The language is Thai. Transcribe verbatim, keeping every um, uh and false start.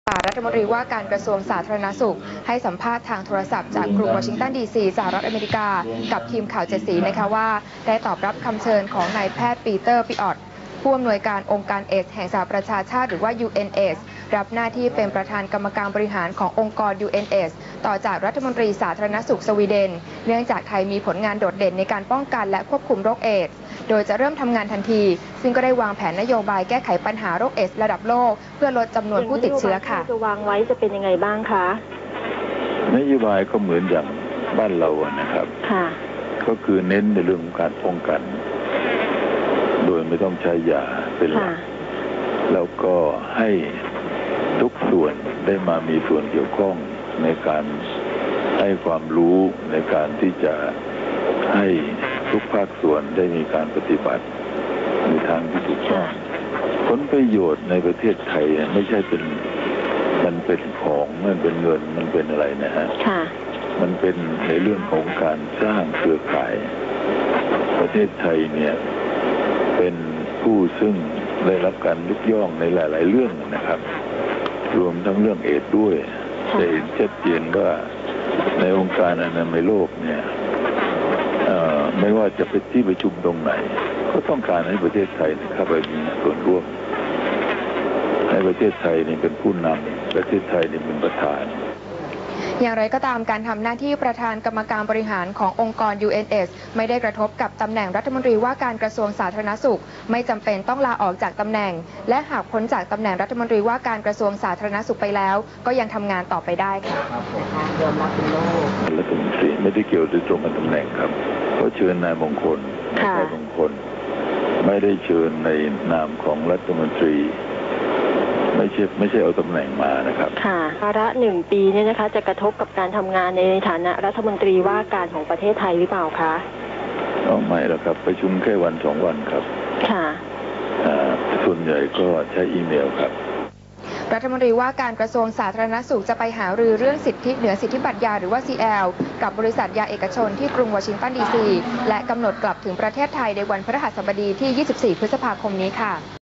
รัฐมนตรีว่าการกระทรวงสาธารณสุขให้สัมภาษณ์ทางโทรศัพท์จากกรุงวอชิงตันดีซีสหรัฐอเมริกากับทีมข่าวเจ็ดสีนะคะว่าได้ตอบรับคำเชิญของนายแพทย์ปีเตอร์ปิออตผู้อำนวยการองค์การเอดส์แห่งสหประชาชาติหรือว่า ยู เอ็น เอดส์ รับหน้าที่เป็นประธานกรรมการบริหารขององค์กร ยู เอ็น เอดส์ ต่อจากรัฐมนตรีสาธารณสุขสวีเดนเนื่องจากไทยมีผลงานโดดเด่นในการป้องกันและควบคุมโรคเอดส์โดยจะเริ่มทำงานทันทีซึ่งก็ได้วางแผนนโยบายแก้ไขปัญหาโรคเอดส์ระดับโลกเพื่อลดจำนวนผู้ติดเชื้อค่ะจะวางไว้จะเป็นยังไงบ้างคะนโยบายก็เหมือนอย่างบ้านเรานะครับค่ะก็คือเน้นในเรื่องของการป้องกันโดยไม่ต้องใช้ยาเป็นหลักแล้วก็ให้ทุกส่วนได้มามีส่วนเกี่ยวข้องในการให้ความรู้ในการที่จะให้ทุกภาคส่วนได้มีการปฏิบัติในทางที่ถูกต้องผลประโยชน์ในประเทศไทยไม่ใช่เป็นมันเป็นของมันเป็นเงินมันเป็นอะไรนะฮะมันเป็นในเรื่องของการสร้างเครือข่ายประเทศไทยเนี่ยเป็นผู้ซึ่งได้รับการยกย่องในหลายๆเรื่องนะครับรวมทั้งเรื่องเอดส์ด้วยจะเห็นชัดเจนว่าในองค์การอนามัยโลกเนี่ยไม่ว่าจะเป็นที่ประชุมตรงไหนก็ต้องการให้ประเทศไทยเข้าไปมีส่วนร่วมให้ประเทศไทยนี่เป็นผู้นำประเทศไทยนี่เป็นประธานอย่างไรก็ตามการทำหน้าที่ประธานกรรมการบริหารขององค์กร ยู เอ็น เอดส์ ไม่ได้กระทบกับตำแหน่งรัฐมนตรีว่าการกระทรวงสาธารณสุขไม่จำเป็นต้องลาออกจากตำแหน่งและหากพ้นจากตำแหน่งรัฐมนตรีว่าการกระทรวงสาธารณสุขไปแล้วก็ยังทำงานต่อไปได้ค่ะรัฐมนตรีไม่ได้เกี่ยวโดยตรงกับตำแหน่งครับก็เชิญนายมงคลนายมงคลไม่ได้เชิญในนามของรัฐมนตรีไม่ใช่ไม่ใช่เอาตำแหน่งมานะครับค่ะภาระหนึ่งปีเนี่ยนะคะจะกระทบกับการทำงานในฐานะรัฐมนตรีว่าการของประเทศไทยหรือเปล่าคะอ๋อไม่หรอกครับประชุมแค่วันสองวันครับค่ะส่วนใหญ่ก็ใช้อีเมลครับรัฐมนตรีว่าการกระทรวงสาธารณสุขจะไปหารือเรื่องสิทธิเหนือสิทธิบัตรยาหรือว่า ซี แอล กับบริษัทยาเอกชนที่กรุงวอชิงตันดีซีและกำหนดกลับถึงประเทศไทยในวันพฤหัสบดีที่ยี่สิบสี่พฤษภาคมนี้ค่ะ